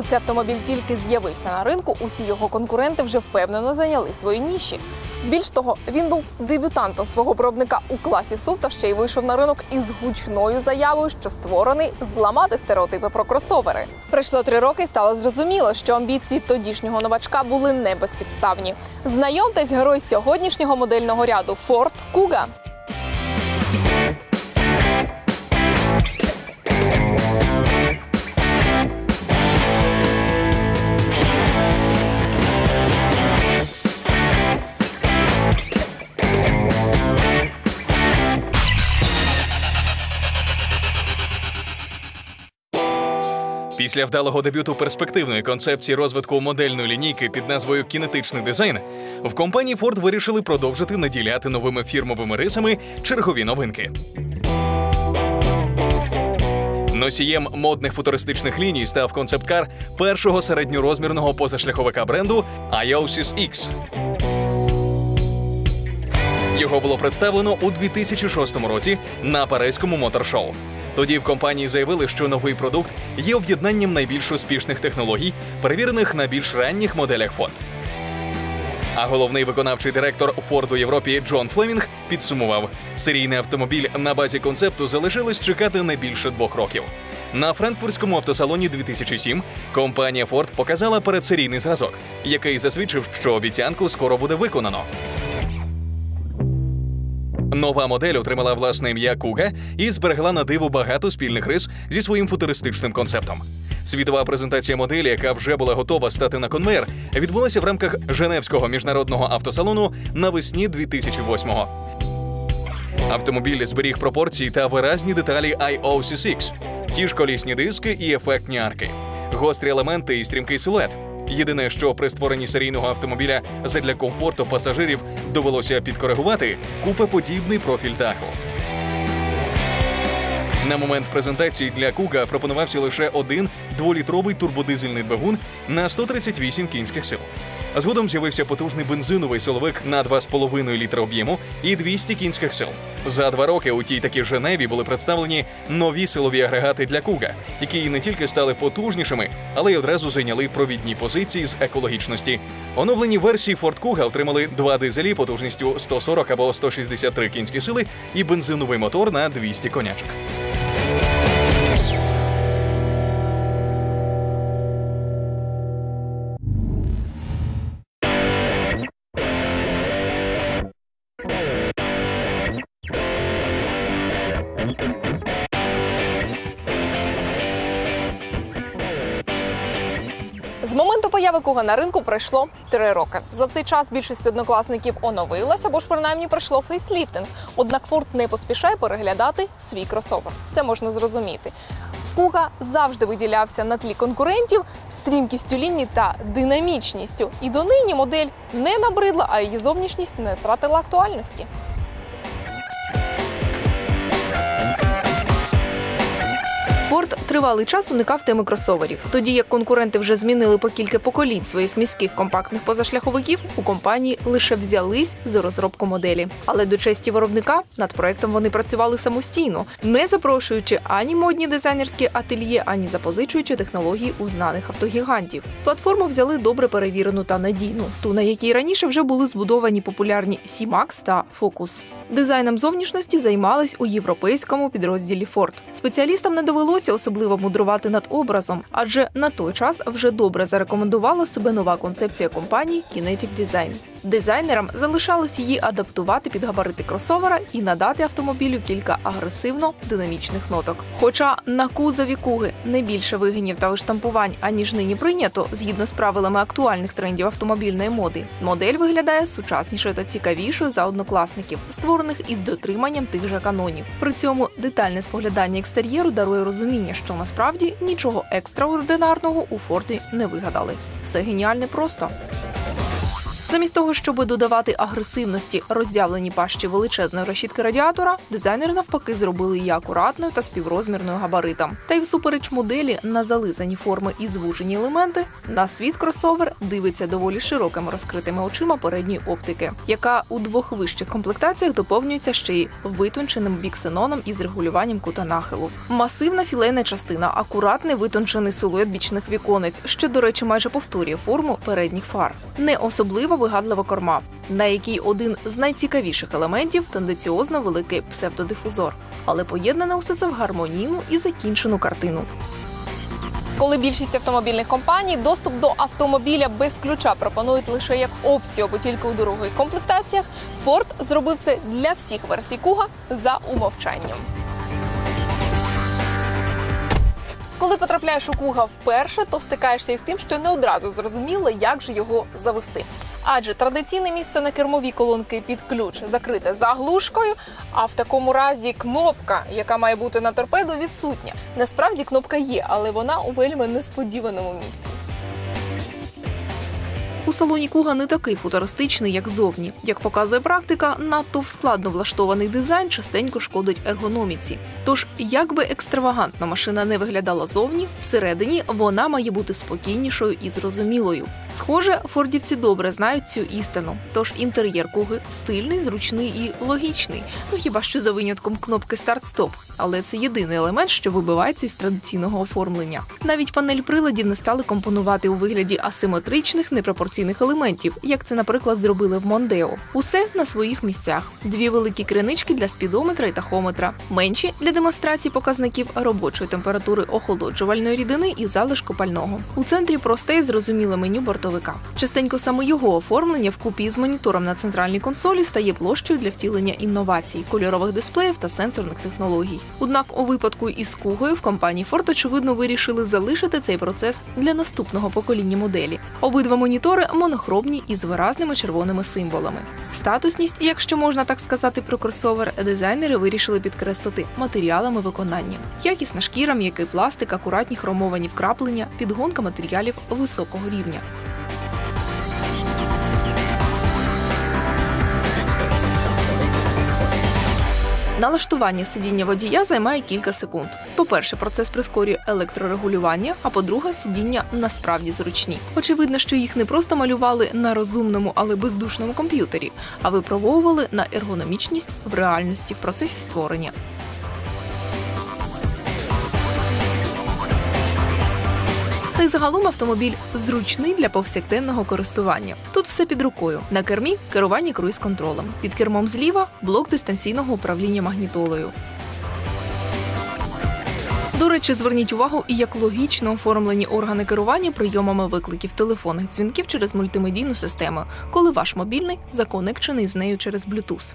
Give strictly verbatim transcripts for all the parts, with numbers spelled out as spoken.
цей автомобіль тільки з'явився на ринку, усі його конкуренти вже впевнено зайняли свої ніші. Більш того, він був дебютантом свого виробника у класі ес ю ві та ще й вийшов на ринок із гучною заявою, що створений зламати стереотипи про кросовери. Пройшло три роки і стало зрозуміло, що амбіції тодішнього новачка були не безпідставні. Знайомтесь, герой сьогоднішнього модельного ряду – Ford Kuga. Після вдалого дебюту перспективної концепції розвитку модельної лінійки під назвою «Кінетичний дизайн» в компанії Ford вирішили продовжити наділяти новими фірмовими рисами чергові новинки. Носієм модних футуристичних ліній став концепт-кар першого середньорозмірного позашляховика бренду Iosys X. Його було представлено у дві тисячі шостому році на Паризькому мотор-шоу. Тоді в компанії заявили, що новий продукт є об'єднанням найбільш успішних технологій, перевірених на більш ранніх моделях Ford. А головний виконавчий директор Ford у Європі Джон Флемінг підсумував, серійний автомобіль на базі концепту залишилось чекати не більше двох років. На Франкфуртському автосалоні дві тисячі сьомого компанія Ford показала передсерійний зразок, який засвідчив, що обіцянку скоро буде виконано. Нова модель отримала власне ім'я Kuga і зберегла на диво багато спільних рис зі своїм футуристичним концептом. Світова презентація моделі, яка вже була готова стати на конвейер, відбулася в рамках Женевського міжнародного автосалону навесні дві тисячі восьмого. Автомобіль зберіг пропорції та виразні деталі Iosys X, ті ж колісні диски і ефектні арки, гострі елементи і стрімкий силует. Єдине, що при створенні серійного автомобіля задля комфорту пасажирів довелося підкоригувати – купеподібний профіль даху. На момент презентації для Kuga пропонувався лише один дволітровий турбодизельний двигун на сто тридцять вісім кінських сил. Згодом з'явився потужний бензиновий силовик на два з половиною літра об'єму і двісті кінських сил. За два роки у тій таки Женеві були представлені нові силові агрегати для Kuga, які не тільки стали потужнішими, але й одразу зайняли провідні позиції з екологічності. Оновлені версії Ford Kuga отримали два дизелі потужністю сто сорок або сто шістдесят три кінські сили і бензиновий мотор на двісті конячок. З моменту появи Kuga на ринку пройшло три роки. За цей час більшість однокласників оновилася, або ж принаймні пройшло фейсліфтинг. Однак Ford не поспішає переглядати свій кросовер. Це можна зрозуміти. Kuga завжди виділявся на тлі конкурентів стрімкістю ліній та динамічністю. І донині модель не набридла, а її зовнішність не втратила актуальності. Ford тривалий час уникав теми кросоверів. Тоді як конкуренти вже змінили по кілька поколінь своїх міських компактних позашляховиків, у компанії лише взялись за розробку моделі. Але до честі виробника над проектом вони працювали самостійно, не запрошуючи ані модні дизайнерські ательє, ані запозичуючи технології у знаних автогігантів. Платформу взяли добре перевірену та надійну, ту, на якій раніше вже були збудовані популярні Сі-Макс та Focus. Дизайном зовнішності займались у європейському підрозділі Ford. Спеціалістам не довелося особливо мудрувати над образом, адже на той час вже добре зарекомендувала себе нова концепція компанії Kinetic Design. Дизайнерам залишалось її адаптувати під габарити кросовера і надати автомобілю кілька агресивно-динамічних ноток. Хоча на кузові Kugi не більше вигинів та виштампувань, аніж нині прийнято, згідно з правилами актуальних трендів автомобільної моди, модель виглядає сучаснішою та цікавішою за однокласників, створених із дотриманням тих же канонів. При цьому детальне споглядання екстер'єру дарує розуміння, що насправді нічого екстраординарного у Форді не вигадали. Все геніальне просто. Замість того, щоб додавати агресивності роззявлені пащі величезної решітки радіатора, дизайнери навпаки зробили її акуратною та співрозмірною габаритам. Та й всупереч моделі на зализані форми і звужені елементи, на світ кросовер дивиться доволі широкими розкритими очима передньої оптики, яка у двох вищих комплектаціях доповнюється ще й витонченим біксеноном із регулюванням кута нахилу. Масивна філейна частина, акуратний витончений силует бічних віконець, що, до речі, майже повторює форму передніх фар. Не особливо вигадлива корма, на якій один з найцікавіших елементів – тенденціозно великий псевдодифузор. Але поєднане усе це в гармонійну і закінчену картину. Коли більшість автомобільних компаній доступ до автомобіля без ключа пропонують лише як опцію або тільки у дорогих комплектаціях, Ford зробив це для всіх версій Куга за умовчанням. Коли потрапляєш у Куга вперше, то стикаєшся із тим, що не одразу зрозуміло, як же його завести. Адже традиційне місце на кермовій колонки під ключ закрите заглушкою, а в такому разі кнопка, яка має бути на торпеду, відсутня. Насправді кнопка є, але вона у вельми несподіваному місці. У салоні Куга не такий футуристичний, як зовні. Як показує практика, надто складно влаштований дизайн частенько шкодить ергономіці. Тож, як би екстравагантно машина не виглядала зовні, всередині вона має бути спокійнішою і зрозумілою. Схоже, фордівці добре знають цю істину. Тож інтер'єр Куги стильний, зручний і логічний. Ну хіба що за винятком кнопки старт-стоп. Але це єдиний елемент, що вибивається із традиційного оформлення. Навіть панель приладів не стали компонувати у вигляді асиметричних, непропорційних елементів, як це, наприклад, зробили в Мондео. Усе на своїх місцях. Дві великі кринички для спідометра і тахометра, менші для демонстрації показників робочої температури охолоджувальної рідини і залишку пального. У центрі просте і зрозуміле меню бортовика. Частенько саме його оформлення вкупі з монітором на центральній консолі стає площею для втілення інновацій, кольорових дисплеїв та сенсорних технологій. Однак у випадку із Кугою в компанії Ford, очевидно, вирішили залишити цей процес для наступного покоління моделі. Обидва монітори монохромні із виразними червоними символами. Статусність, якщо можна так сказати про кросовер, дизайнери вирішили підкреслити матеріалами виконання. Якісна шкіра, м'який пластик, акуратні хромовані вкраплення, підгонка матеріалів високого рівня. Налаштування сидіння водія займає кілька секунд. По-перше, процес прискорює електрорегулювання, а по-друге, сидіння насправді зручні. Очевидно, що їх не просто малювали на розумному, але бездушному комп'ютері, а випробовували на ергономічність в реальності в процесі створення. Та й загалом автомобіль зручний для повсякденного користування. Тут все під рукою. На кермі – керування круїз-контролем. Під кермом зліва – блок дистанційного управління магнітолою. До речі, зверніть увагу, і як логічно оформлені органи керування прийомами викликів телефонних дзвінків через мультимедійну систему, коли ваш мобільний законекчений з нею через Bluetooth.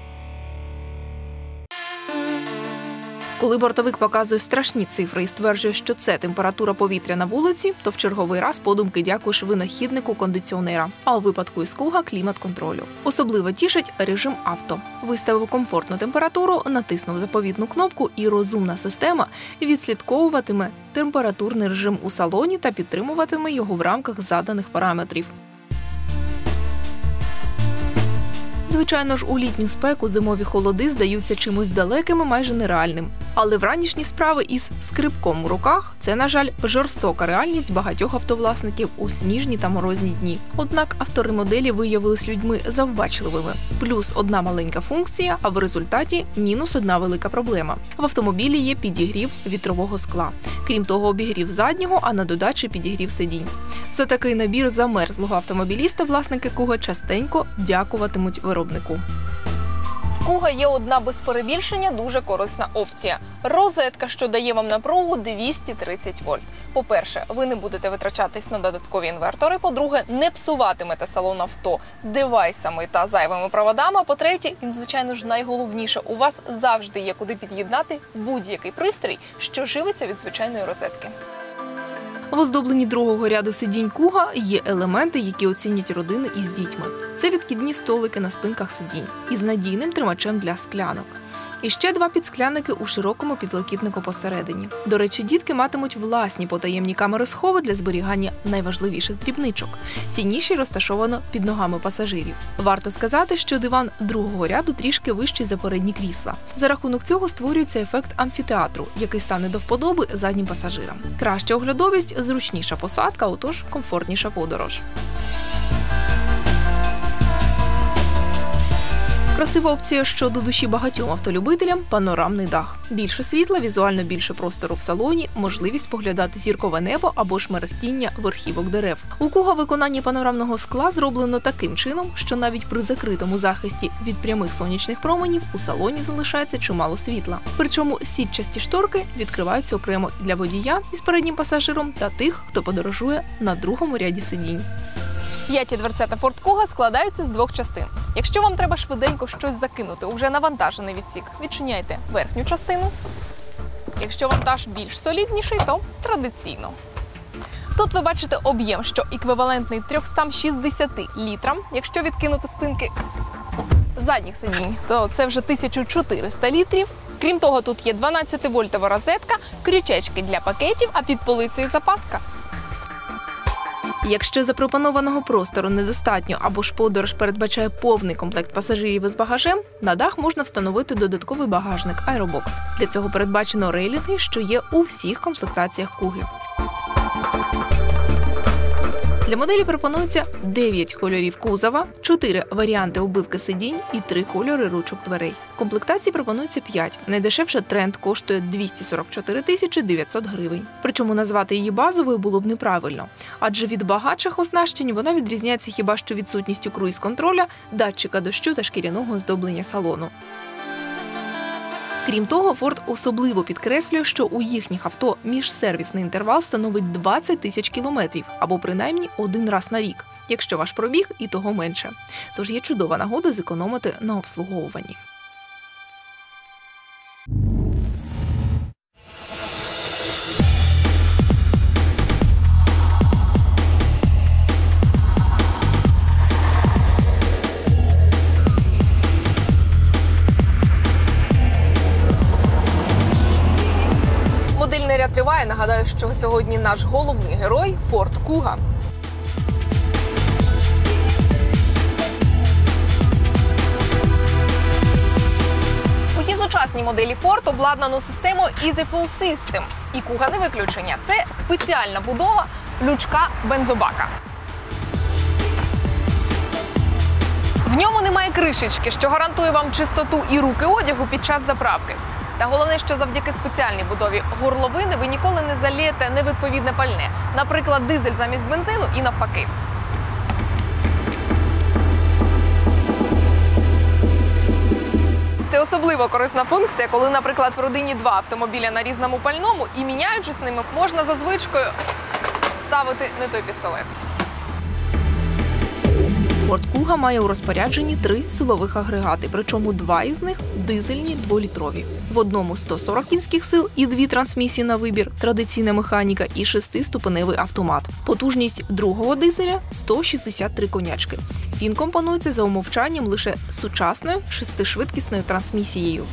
Коли бортовик показує страшні цифри і стверджує, що це температура повітря на вулиці, то в черговий раз подумки дякуєш винахіднику кондиціонера, а у випадку із Куга – клімат-контролю. Особливо тішить режим авто. Виставив комфортну температуру, натиснув заповітну кнопку і розумна система відслідковуватиме температурний режим у салоні та підтримуватиме його в рамках заданих параметрів. Звичайно ж, у літню спеку зимові холоди здаються чимось далеким і майже нереальним. Але вранішні справи із скрипком у руках – це, на жаль, жорстока реальність багатьох автовласників у сніжні та морозні дні. Однак автори моделі виявились людьми завбачливими. Плюс одна маленька функція, а в результаті мінус одна велика проблема. В автомобілі є підігрів вітрового скла. Крім того, обігрів заднього, а на додачі підігрів сидінь. За такий набір замерзлого автомобіліста власники Куга частенько дякуватимуть виробнику. В Куга є одна без перебільшення дуже корисна опція – розетка, що дає вам напругу двісті тридцять вольт. По-перше, ви не будете витрачатись на додаткові інвертори. По-друге, не псуватимете салон авто девайсами та зайвими проводами. По-третє, і, звичайно ж, найголовніше, у вас завжди є куди під'єднати будь-який пристрій, що живиться від звичайної розетки. В оздобленні другого ряду сидінь Куга є елементи, які оцінять родини із дітьми. Це відкидні столики на спинках сидінь із надійним тримачем для склянок. І ще два підсклянники у широкому підлокітнику посередині. До речі, дітки матимуть власні потаємні камери-схови для зберігання найважливіших дрібничок. Ці ніші розташовано під ногами пасажирів. Варто сказати, що диван другого ряду трішки вищий за передні крісла. За рахунок цього створюється ефект амфітеатру, який стане до вподоби заднім пасажирам. Краща оглядовість, зручніша посадка, отож комфортніша подорож. Красива опція, що до душі багатьом автолюбителям – панорамний дах. Більше світла, візуально більше простору в салоні, можливість поглядати зіркове небо або ж мерехтіння верхівок дерев. У Куга виконання панорамного скла зроблено таким чином, що навіть при закритому захисті від прямих сонячних променів у салоні залишається чимало світла. Причому сітчасті шторки відкриваються окремо для водія із переднім пасажиром та тих, хто подорожує на другому ряді сидінь. П'яті дверцята Ford Kuga складаються з двох частин. Якщо вам треба швиденько щось закинути у вже навантажений відсік, відчиняйте верхню частину. Якщо вантаж більш солідніший, то традиційно. Тут ви бачите об'єм, що еквівалентний трьохстам шістдесяти літрам. Якщо відкинути спинки задніх сидінь, то це вже тисяча чотириста літрів. Крім того, тут є дванадцятивольтова розетка, крючечки для пакетів, а під полицею запаска. Якщо запропонованого простору недостатньо або ж подорож передбачає повний комплект пасажирів із багажем, на дах можна встановити додатковий багажник Aerobox. Для цього передбачено рейлінги, що є у всіх комплектаціях Куги. Для моделі пропонується дев'ять кольорів кузова, чотири варіанти оббивки сидінь і три кольори ручок дверей. Комплектацій пропонується п'ять. Найдешевша Тренд коштує двісті сорок чотири тисячі дев'ятсот гривень. Причому назвати її базовою було б неправильно, адже від багатших оснащень вона відрізняється хіба що відсутністю круїз-контроля, датчика дощу та шкіряного оздоблення салону. Крім того, Ford особливо підкреслює, що у їхніх авто міжсервісний інтервал становить двадцять тисяч кілометрів, або принаймні один раз на рік, якщо ваш пробіг і того менше. Тож є чудова нагода зекономити на обслуговуванні. Модельний ряд триває. Нагадаю, що сьогодні наш головний герой – Ford Kuga. Усі сучасні моделі Ford обладнано системою Easy Full System. І Kuga не виключення. Це спеціальна будова лючка бензобака. В ньому немає кришечки, що гарантує вам чистоту і руки одягу під час заправки. Та головне, що завдяки спеціальній будові горловини ви ніколи не залієте невідповідне пальне. Наприклад, дизель замість бензину і навпаки. Це особливо корисна функція, коли, наприклад, в родині два автомобіля на різному пальному і, міняючись ними, можна за звичкою ставити не той пістолет. Ford Kuga має у розпорядженні три силових агрегати, причому два із них – дизельні дволітрові. В одному сто сорок кінських сил і дві трансмісії на вибір, традиційна механіка і шестиступеневий автомат. Потужність другого дизеля – сто шістдесят три конячки. Він компонується за умовчанням лише сучасною шестишвидкісною трансмісією.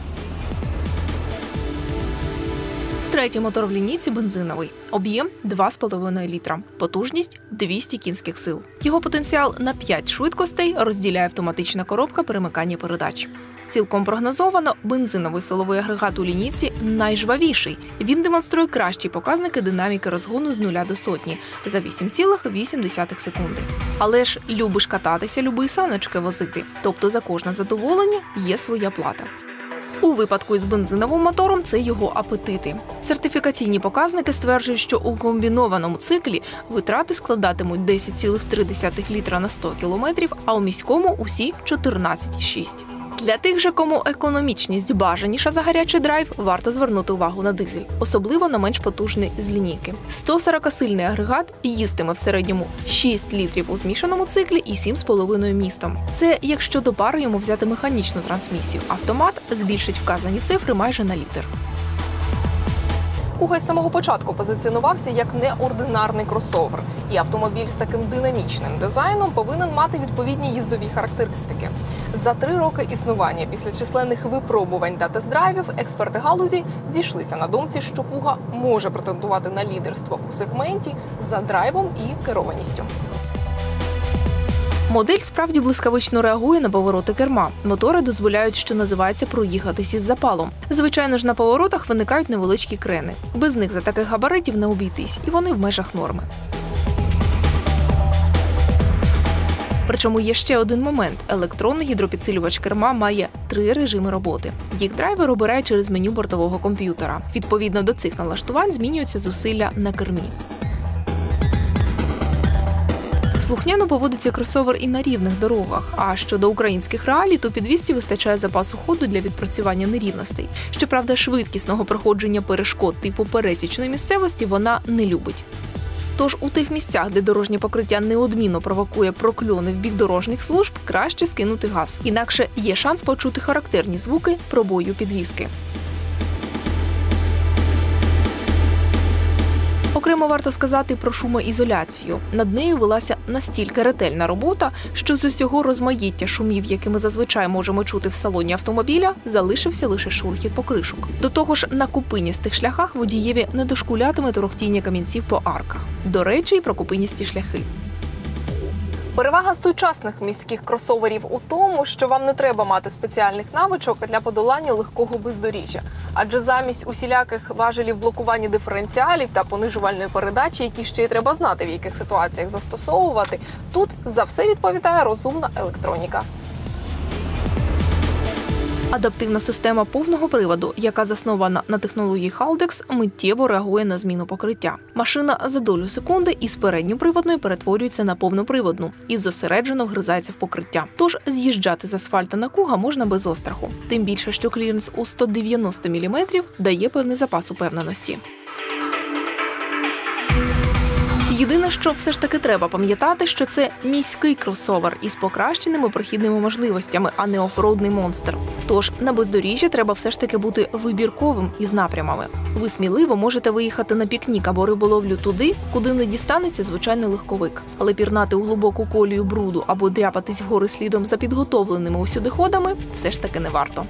Третій мотор в лінійці бензиновий. Об'єм два з половиною літра. Потужність двісті кінських сил. Його потенціал на п'ять швидкостей розділяє автоматична коробка перемикання передач. Цілком прогнозовано, бензиновий силовий агрегат у лінійці найжвавіший. Він демонструє кращі показники динаміки розгону з нуля до сотні за вісім цілих вісім десятих секунди. Але ж любиш кататися, люби й саночки возити. Тобто за кожне задоволення є своя плата. У випадку із бензиновим мотором це його апетити. Сертифікаційні показники стверджують, що у комбінованому циклі витрати складатимуть десять цілих три десятих літра на сто кілометрів, а у міському – усі чотирнадцять цілих шість. Для тих же, кому економічність бажаніша за гарячий драйв, варто звернути увагу на дизель, особливо на менш потужний з лінійки. сто сорокасильний агрегат їстиме в середньому шість літрів у змішаному циклі і сім з половиною містом. Це якщо до пари йому взяти механічну трансмісію. Автомат збільшить вказані цифри майже на літр. Kuga з самого початку позиціонувався як неординарний кросовер. І автомобіль з таким динамічним дизайном повинен мати відповідні їздові характеристики. За три роки існування після численних випробувань та тест-драйвів експерти галузі зійшлися на думці, що Kuga може претендувати на лідерство у сегменті за драйвом і керованістю. Модель справді блискавично реагує на повороти керма. Мотори дозволяють, що називається, проїхатись із запалом. Звичайно ж, на поворотах виникають невеличкі крени. Без них за таких габаритів не обійтись, і вони в межах норми. Причому є ще один момент. Електронний гідропідсилювач керма має три режими роботи. Їх драйвер обирає через меню бортового комп'ютера. Відповідно до цих налаштувань змінюються зусилля на кермі. Слухняно поводиться кросовер і на рівних дорогах. А щодо українських реалій, то підвісці вистачає запасу ходу для відпрацювання нерівностей. Щоправда, швидкісного проходження перешкод типу пересічної місцевості вона не любить. Тож у тих місцях, де дорожнє покриття неодмінно провокує прокльони в бік дорожніх служб, краще скинути газ. Інакше є шанс почути характерні звуки пробою підвіски. Окремо варто сказати про шумоізоляцію. Над нею велася настільки ретельна робота, що з усього розмаїття шумів, які ми зазвичай можемо чути в салоні автомобіля, залишився лише шурхіт покришок. До того ж, на купиністих шляхах водієві не дошкулятиме торохтіння камінців по арках. До речі, і про купиністі шляхи. Перевага сучасних міських кросоверів у тому, що вам не треба мати спеціальних навичок для подолання легкого бездоріжжя. Адже замість усіляких важелів блокування диференціалів та понижувальної передачі, які ще й треба знати, в яких ситуаціях застосовувати, тут за все відповідає розумна електроніка. Адаптивна система повного приводу, яка заснована на технології Haldex, миттєво реагує на зміну покриття. Машина за долю секунди із передньоприводної перетворюється на повноприводну і зосереджено вгризається в покриття. Тож з'їжджати з асфальта на Kuga можна без остраху. Тим більше, що кліренс у сто дев'яносто міліметрів дає певний запас упевненості. Єдине, що все ж таки треба пам'ятати, що це міський кросовер із покращеними прохідними можливостями, а не офроудний монстр. Тож на бездоріжжі треба все ж таки бути вибірковим із напрямами. Ви сміливо можете виїхати на пікнік або риболовлю туди, куди не дістанеться звичайний легковик. Але пірнати у глибоку колію бруду або дряпатись вгори слідом за підготовленими усюдиходами все ж таки не варто.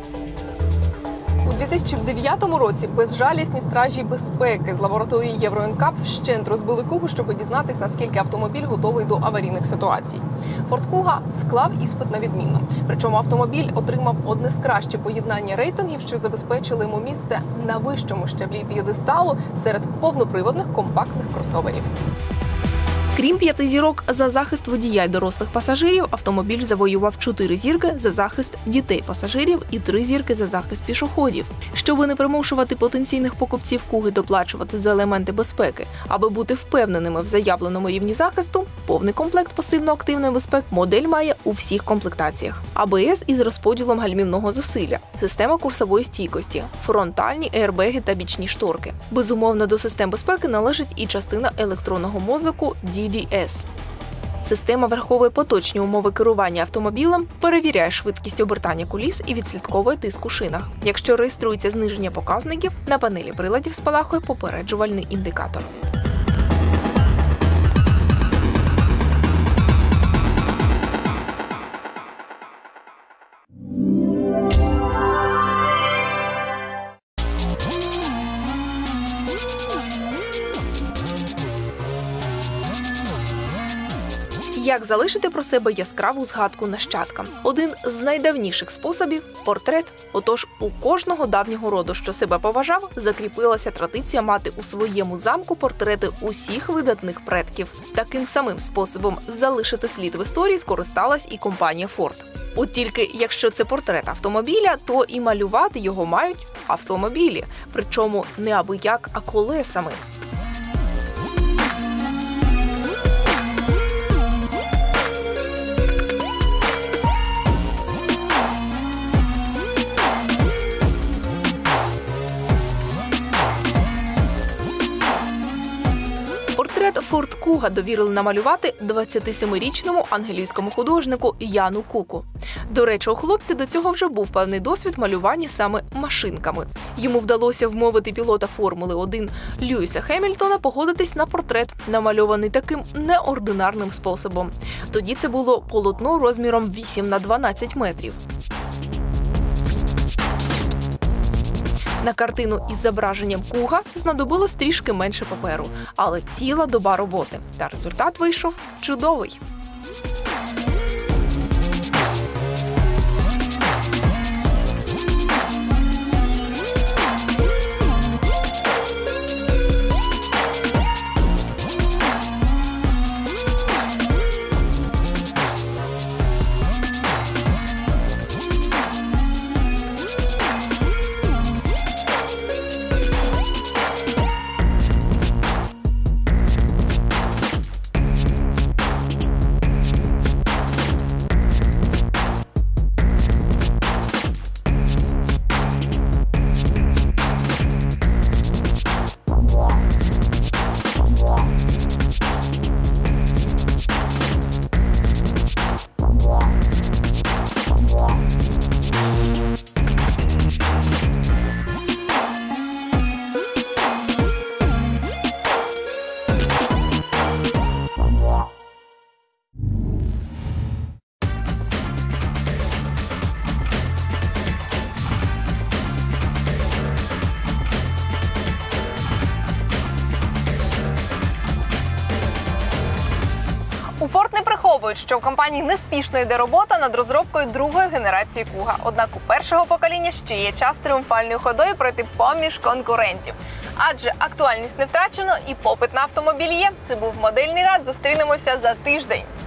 У дві тисячі дев'ятому році безжалісні стражі безпеки з лабораторії Євро-ен-кап вщент розбили Kugu, щоб дізнатись, наскільки автомобіль готовий до аварійних ситуацій. Ford Kuga склав іспит на відмінно. Причому автомобіль отримав одне з кращих поєднання рейтингів, що забезпечили йому місце на вищому щаблі п'єдесталу серед повноприводних компактних кросоверів. Крім п'яти зірок за захист водія й дорослих пасажирів, автомобіль завоював чотири зірки за захист дітей-пасажирів і три зірки за захист пішоходів. Щоби не примушувати потенційних покупців Kugi доплачувати за елементи безпеки, аби бути впевненими в заявленому рівні захисту, повний комплект пасивно-активної безпеки модель має у всіх комплектаціях. а бе ес із розподілом гальмівного зусилля, система курсової стійкості, фронтальні еєрбеги та бічні шторки. Безумовно, до систем безпеки належить і частина електронного мозку ді ді ес. Система враховує поточні умови керування автомобілем, перевіряє швидкість обертання куліс і відслідковує тиск у шинах. Якщо реєструється зниження показників, на панелі приладів спалахує попереджувальний індикатор. Як залишити про себе яскраву згадку нащадкам? Один з найдавніших способів – портрет. Отож, у кожного давнього роду, що себе поважав, закріпилася традиція мати у своєму замку портрети усіх видатних предків. Таким самим способом залишити слід в історії скористалась і компанія Ford. От тільки, якщо це портрет автомобіля, то і малювати його мають автомобілі. Причому не абияк, а колесами. Портрет Ford Kuga Куга довірили намалювати двадцятисемирічному англійському художнику Яну Куку. До речі, у хлопця до цього вже був певний досвід малювання саме машинками. Йому вдалося вмовити пілота Формули один Льюіса Хемільтона погодитись на портрет, намальований таким неординарним способом. Тоді це було полотно розміром вісім на дванадцять метрів. На картину із зображенням Куга знадобилось трішки менше паперу, але ціла доба роботи. Та результат вийшов чудовий. У Ford не приховують, що в компанії неспішно йде робота над розробкою другої генерації Куга. Однак у першого покоління ще є час тріумфальною ходою пройти поміж конкурентів. Адже актуальність не втрачено і попит на автомобіль є. Це був модельний ряд. Зустрінемося за тиждень.